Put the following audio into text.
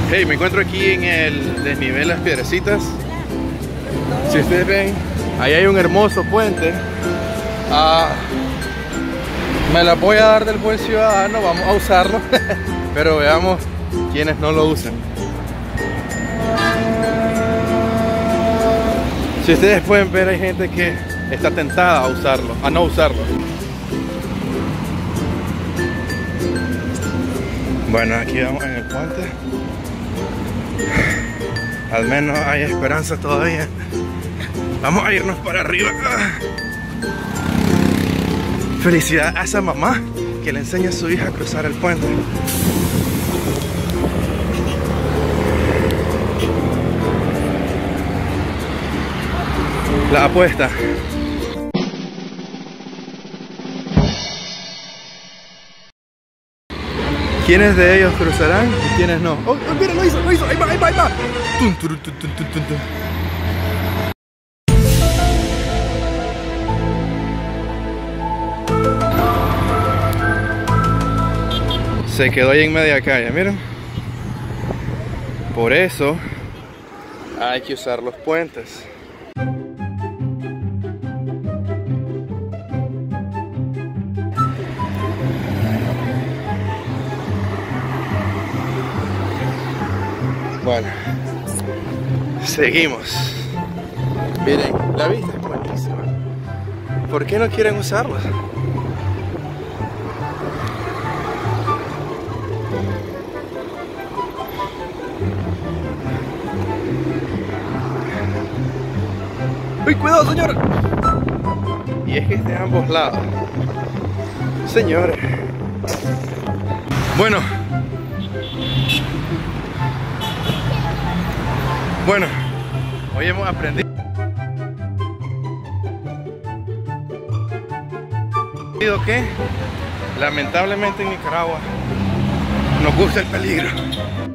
Hey, me encuentro aquí en el desnivel Las Piedrecitas. Si ustedes ven, ahí hay un hermoso puente. Me la voy a dar del buen ciudadano, vamos a usarlo. Pero veamos quienes no lo usan. Si ustedes pueden ver, hay gente que está tentada a usarlo, a no usarlo. Bueno, aquí vamos en el puente. Al menos hay esperanza todavía. Vamos a irnos para arriba. Felicidad a esa mamá que le enseña a su hija a cruzar el puente. La apuesta. ¿Quiénes de ellos cruzarán y quiénes no? ¡Oh, mira, lo hizo! ¡Ahí va, ahí va, ahí va! ¡Tun, turun, tun, tun, tun, tun, tun! Se quedó ahí en media calle, miren. Por eso hay que usar los puentes. Bueno, seguimos. Miren, la vista es buenísima. ¿Por qué no quieren usarla? ¡Uy, cuidado, señor! Y es que es de ambos lados. Señores. Bueno, hoy hemos aprendido que lamentablemente en Nicaragua nos gusta el peligro.